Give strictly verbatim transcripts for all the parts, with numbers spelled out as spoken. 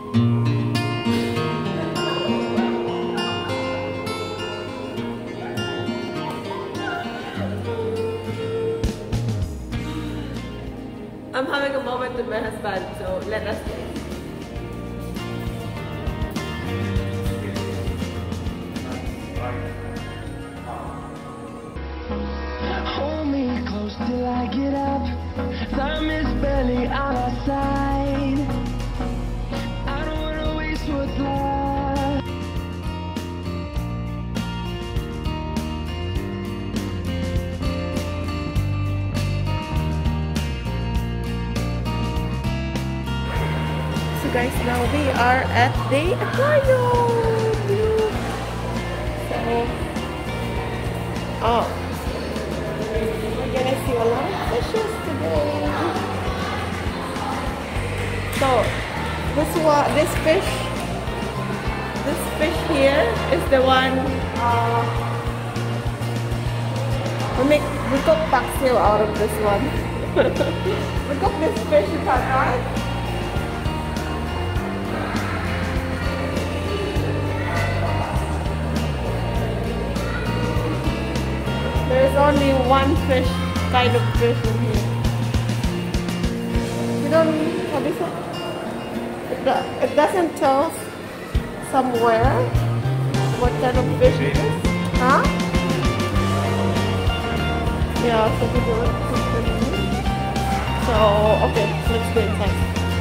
I'm having a moment with my husband, so let us go. Hold me close till I get up. Time is barely on our side. I don't wanna waste what's left. So guys, now we are at the aquarium. So, oh, we're gonna see a lot of fishes today. So, this one, this fish, this fish here is the one. Uh, we make we cook paksiw out of this one. We cook this fish in right? There's only one fish, kind of fish in here. You don't, what is it? It, do, it doesn't tell somewhere what kind of fish it is. Huh? Yeah, so we do it. So, okay, let's go inside.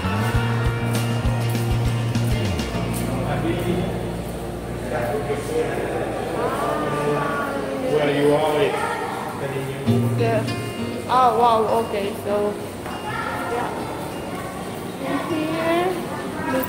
Where you are it. Yeah. Oh wow, okay, so yeah. In here, look.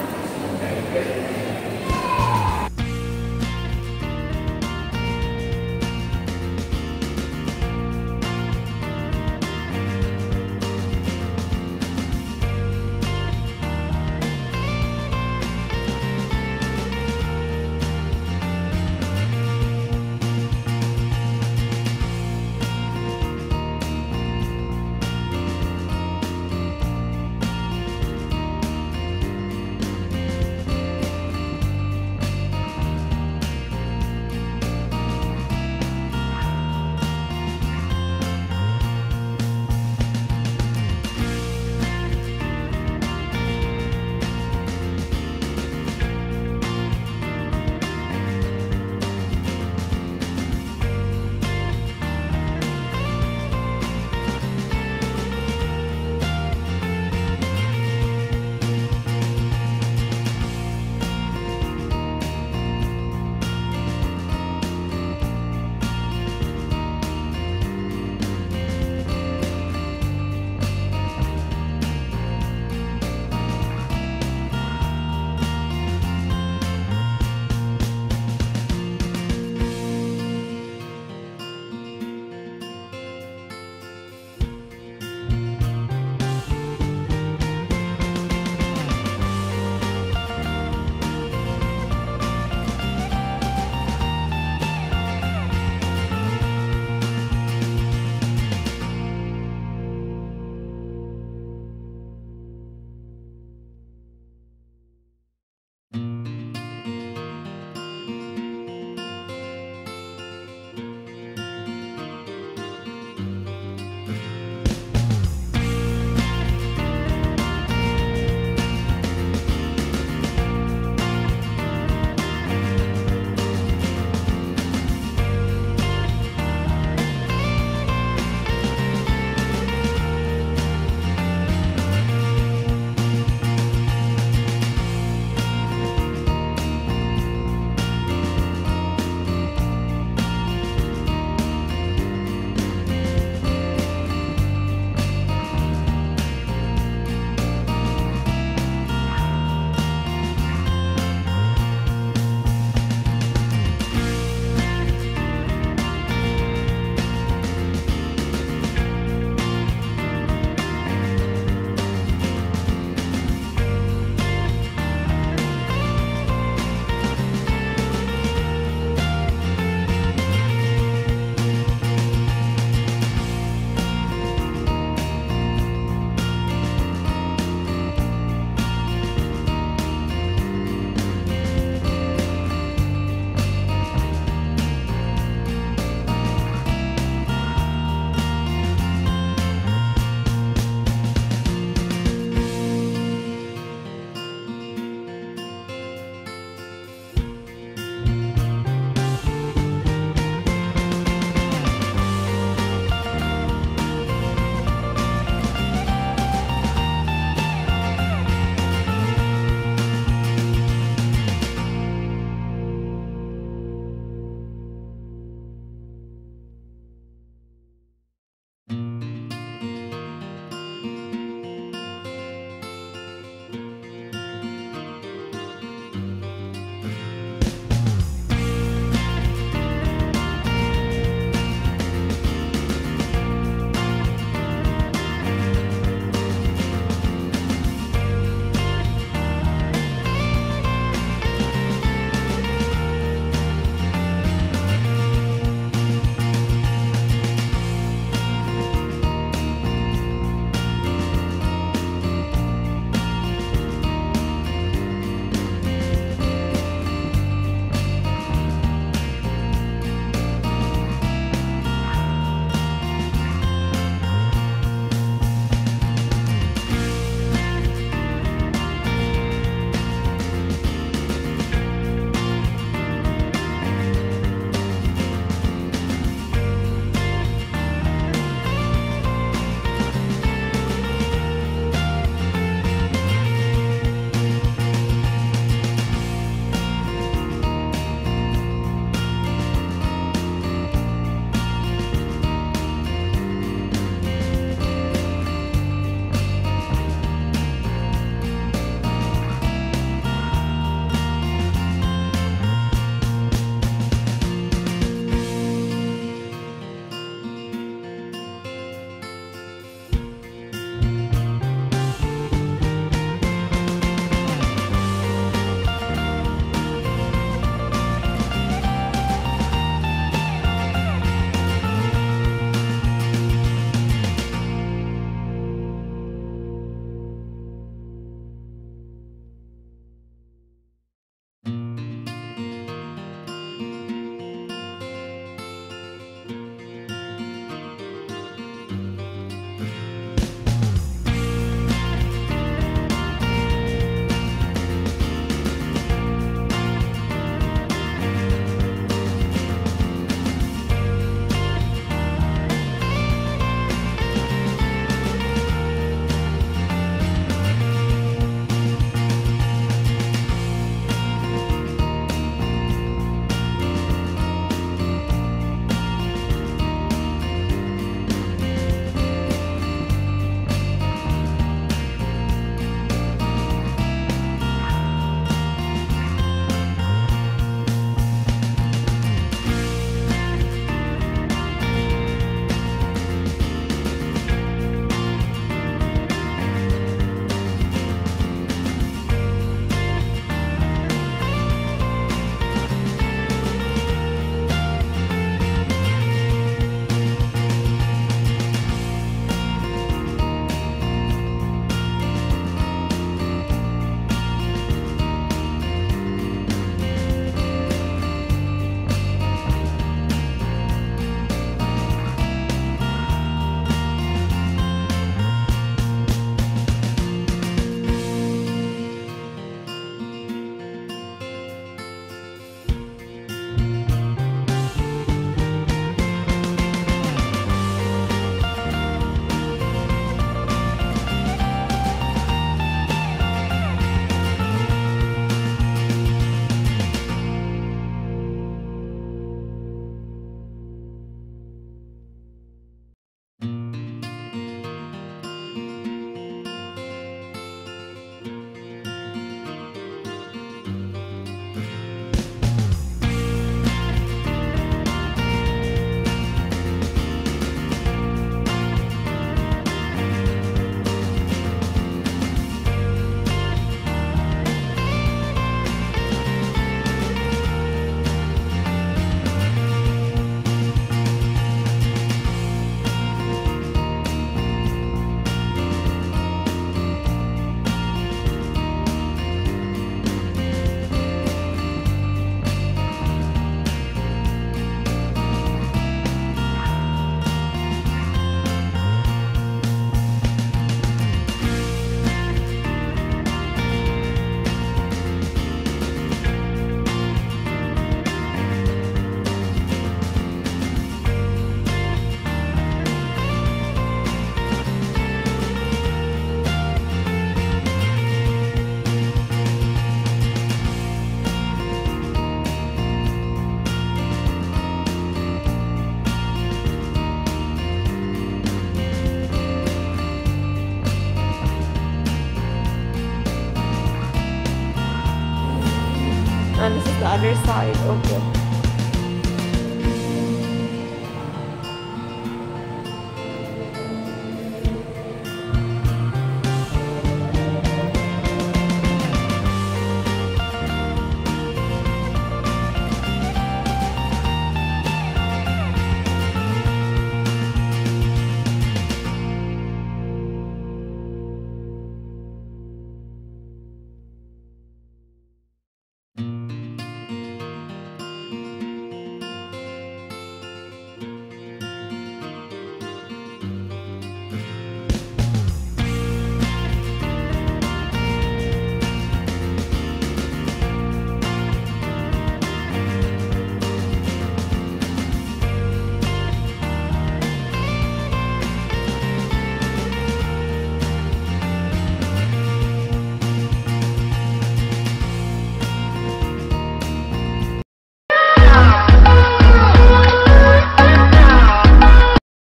And this is the other side of the